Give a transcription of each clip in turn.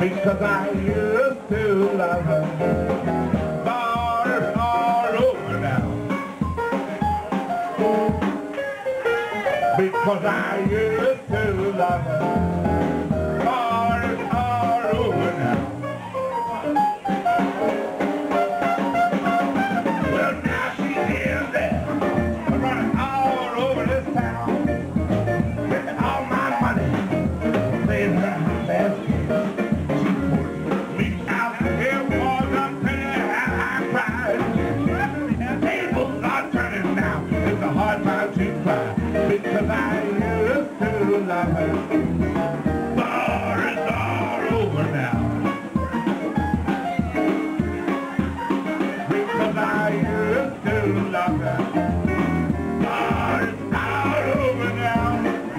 because I used to love her. Bars are over now, because I used to love her. Bars are over now. Well, now she's in there, running all over this town, spending all my money, playing her hot ass game. She put me out here, boys, I'm telling you how I cried. Tables are turning now, it's a hard time to cry, because I used to love her. Bars are over now, because I used to love her. Bars are over now.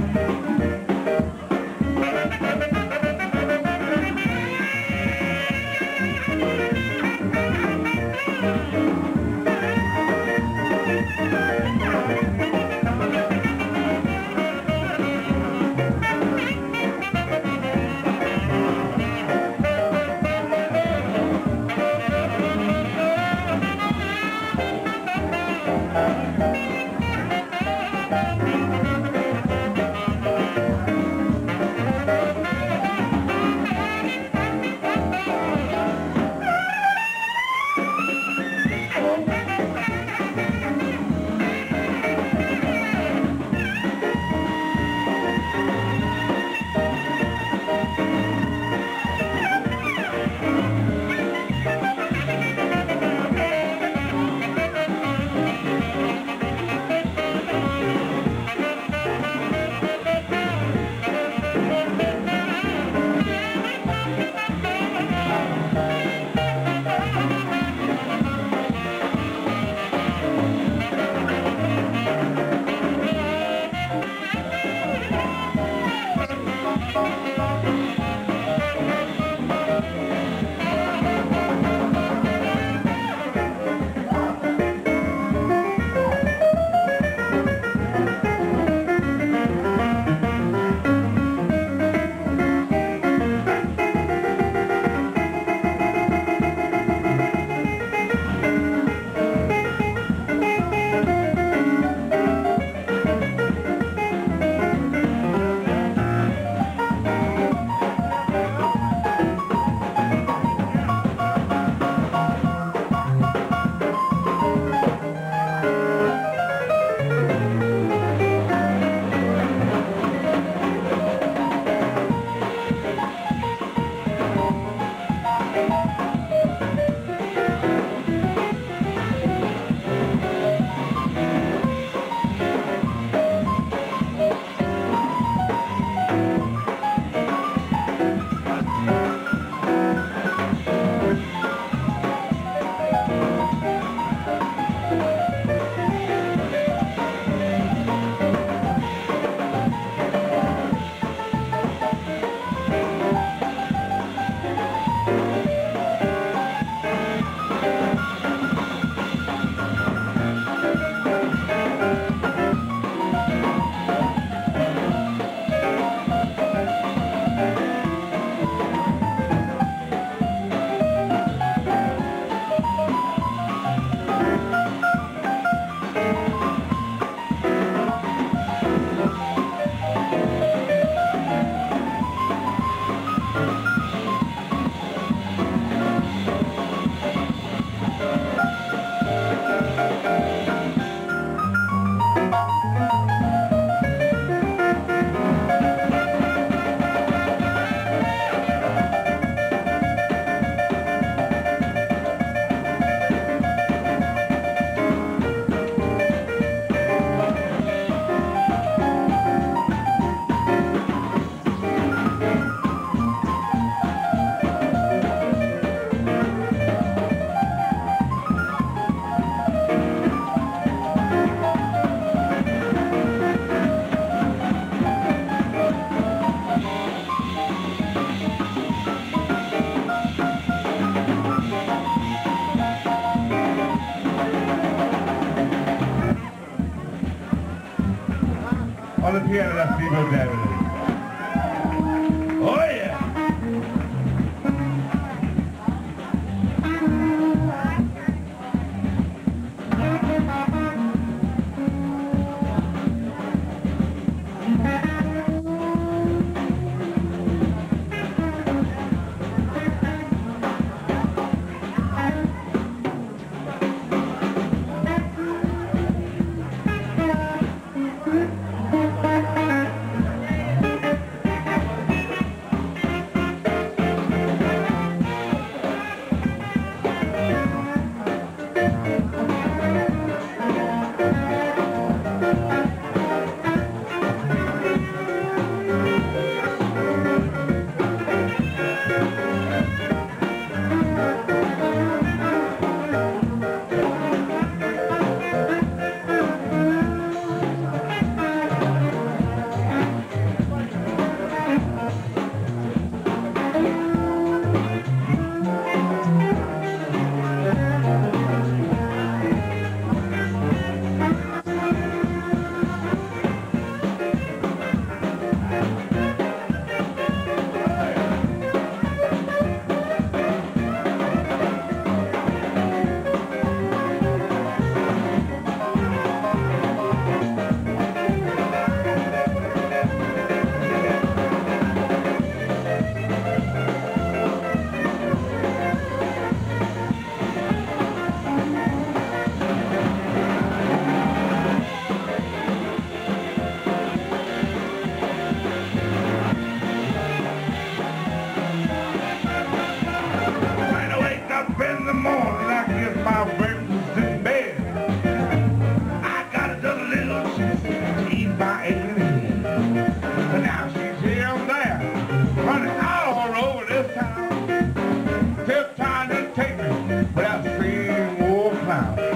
On the piano, that's Debo Dabney. Oh, yeah.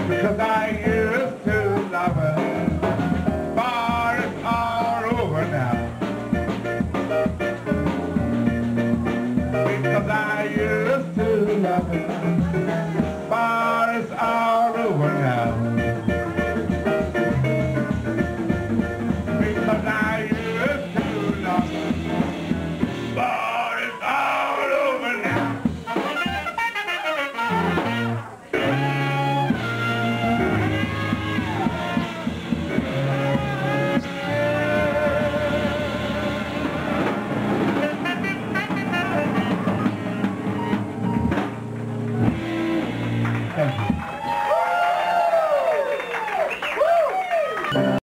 because I used to love her, but it's all over now. Because I used to love her, but it's all over now. Because I used to love her, but it's all over now. Thank you.